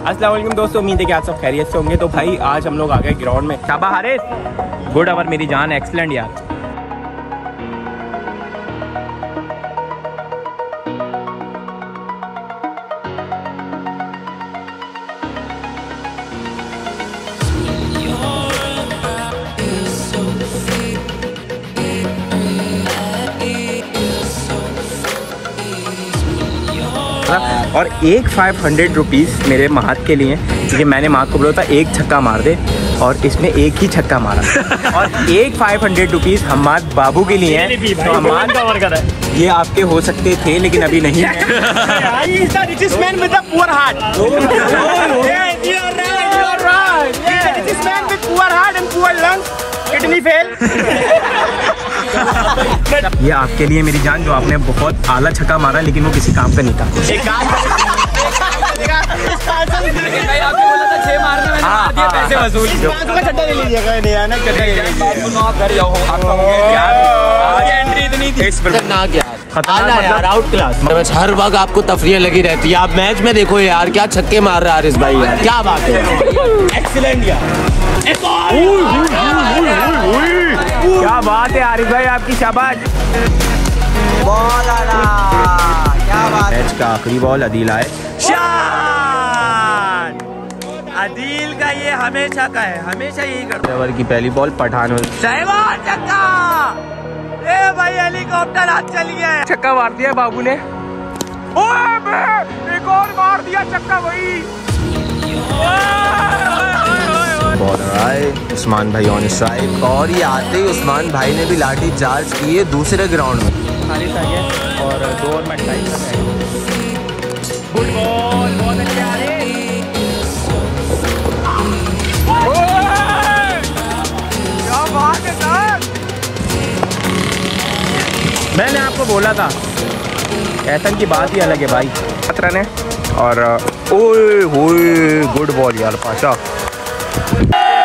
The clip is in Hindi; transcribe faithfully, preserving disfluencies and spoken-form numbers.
अस्सलाम वालेकुम दोस्तों, उम्मीद है कि आप सब खैरियत से होंगे। तो भाई आज हम लोग आ गए ग्राउंड में। शाबा हारिस, गुड ओवर मेरी जान, एक्सलेंट यार। और एक फाइव हंड्रेड रुपीज़ मेरे महत के लिए, क्योंकि मैंने महत को बोला था एक छक्का मार दे और इसने एक ही छक्का मारा। और एक फाइव हंड्रेड रुपीज़ हमाद बाबू के लिए हैं। तो हमाद ये आपके हो सकते थे लेकिन अभी नहीं है। ये आपके लिए मेरी जान, जो आपने बहुत आला छक्का मारा लेकिन वो किसी काम का नहीं था। एक काम पैसे वसूल आउट क्लास। हर वक्त आपको तफरीह लगी रहती है, आप मैच में देखो यार क्या छक्के मार रहा है हारिस भाई यार, क्या बात है। एक्सीलेंट यार, क्या बात है हारिस भाई, आपकी शाबाश। बॉल आला, क्या बात। मैच का आखिरी बॉल अदील आए। अदील का ये हमेशा का है, हमेशा यही करता है। ओवर की पहली बॉल पठान छक्का। ए भाई हेलीकॉप्टर आज चल गया, छक्का मार दिया बाबू ने। ओए एक और मार दिया छक्का भाई। बॉलर आए उस्मान भाई ऑन स्ट्राइक, और ये आते ही उस्मान भाई ने भी लाठी चार्ज की है दूसरे ग्राउंड में। हारिस आ गया और दो ओवर में टाइम का है। गुड बॉल, बहुत अच्छे आ रहे। क्या बात है सर, मैंने आपको बोला था ऐसन की बात ही अलग है भाई। रन है और ओए होए गुड बॉल यार पाशा।